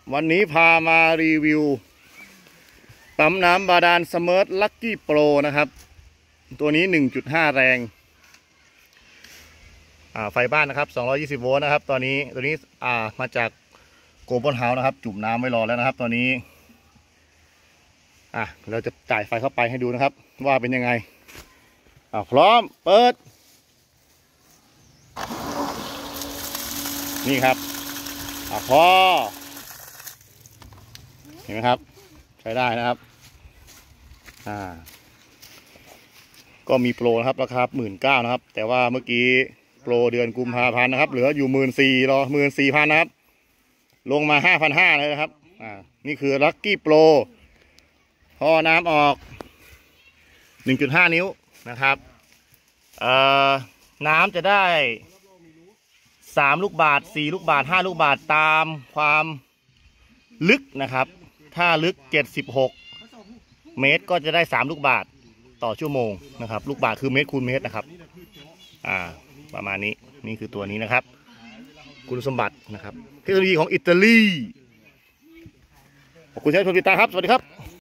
วันนี้พามารีวิวปั๊มน้ำบาดาลเสมิร์ทลัคกี้โปรนะครับตัวนี้ 1.5 แรงไฟบ้านนะครับ220 โวลต์นะครับตัวนี้มาจากโกลบอลเฮาส์นะครับจุ่มน้ำไว้รอแล้วนะครับตัวนี้เราจะจ่ายไฟเข้าไปให้ดูนะครับว่าเป็นยังไงพร้อมเปิดนี่ครับพอเห็นไหมครับใช้ได้นะครับก็มีโปรนะครับราคา19,000นะครับแต่ว่าเมื่อกี้โปรเดือนกุมภาพันธ์นะครับเหลืออยู่14,000รอ14,000นะครับลงมา 5,500เลยนะครับนี่คือลัคกี้โปรท่อน้ำออก 1.5 นิ้วนะครับน้ำจะได้3 ลูกบาศก์4 ลูกบาศก์5 ลูกบาศก์ตามความลึกนะครับถ้าลึก76 เมตรก็จะได้3 ลูกบาศก์ต่อชั่วโมงนะครับลูกบาศก์คือเมตรคูณเมตรนะครับประมาณนี้นี่คือตัวนี้นะครับคุณสมบัตินะครับเทคโนโลยีของอิตาลีขอบคุณที่ให้ชมติดตามครับสวัสดีครับ